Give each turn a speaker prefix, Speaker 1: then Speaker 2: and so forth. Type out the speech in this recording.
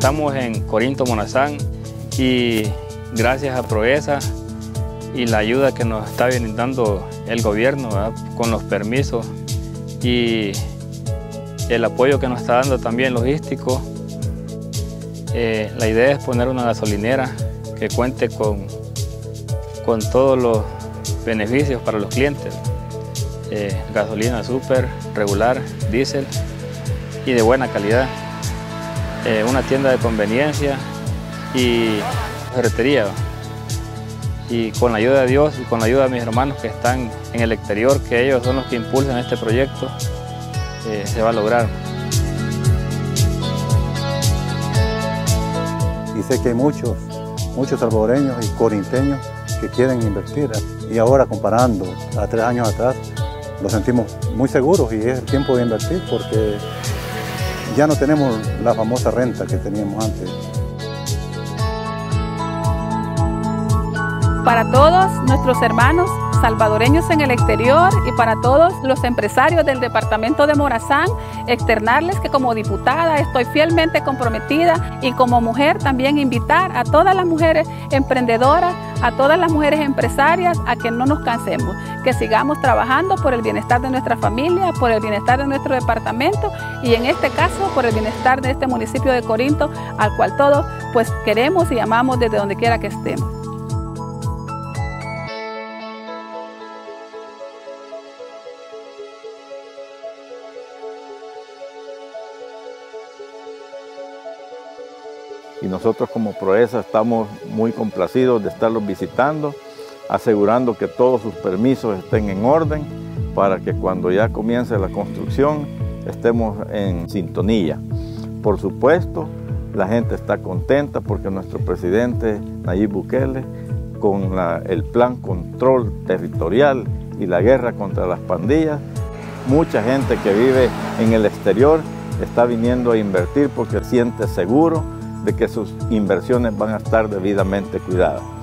Speaker 1: Estamos en Corinto, Morazán, y gracias a Proesa y la ayuda que nos está brindando el gobierno, ¿verdad?, con los permisos y el apoyo que nos está dando también logístico, la idea es poner una gasolinera que cuente con todos los beneficios para los clientes. Gasolina súper, regular, diésel y de buena calidad. Una tienda de conveniencia y ferretería. Y con la ayuda de Dios y con la ayuda de mis hermanos que están en el exterior, que ellos son los que impulsan este proyecto, se va a lograr.
Speaker 2: Y sé que hay muchos salvadoreños y corinteños que quieren invertir. Y ahora, comparando a 3 años atrás, nos sentimos muy seguros y es el tiempo de invertir porque ya no tenemos la famosa renta que teníamos antes.
Speaker 3: Para todos nuestros hermanos salvadoreños en el exterior y para todos los empresarios del departamento de Morazán, externarles que como diputada estoy fielmente comprometida y como mujer también invitar a todas las mujeres emprendedoras, a todas las mujeres empresarias a que no nos cansemos, que sigamos trabajando por el bienestar de nuestra familia, por el bienestar de nuestro departamento y en este caso por el bienestar de este municipio de Corinto, al cual todos pues queremos y amamos desde donde quiera que estemos.
Speaker 4: Y nosotros como Proesa estamos muy complacidos de estarlos visitando, asegurando que todos sus permisos estén en orden para que cuando ya comience la construcción estemos en sintonía. Por supuesto, la gente está contenta porque nuestro presidente Nayib Bukele, con el plan control territorial y la guerra contra las pandillas, mucha gente que vive en el exterior está viniendo a invertir porque siente seguro de que sus inversiones van a estar debidamente cuidadas.